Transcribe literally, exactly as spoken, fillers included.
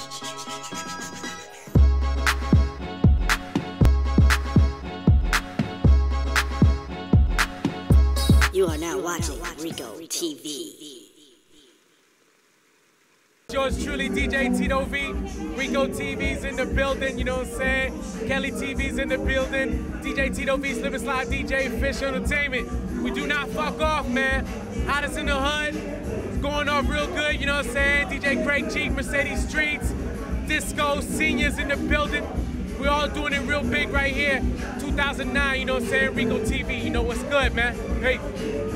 You are now watching Rico T V. Yours truly, D J Tito V. Rico T V's in the building, you know what I'm saying? Kelly T V's in the building. D J Tito V, Slip and Slide D J, Fish Entertainment. We do not fuck off, man. Hottest in the hood. It's going off real good, you know what I'm saying? D J Craig Cheek, Mercedes Streets, Disco, Seniors in the building. We're all doing it real big right here. two thousand nine, you know what I'm saying? Rico T V, you know what's good, man? Hey.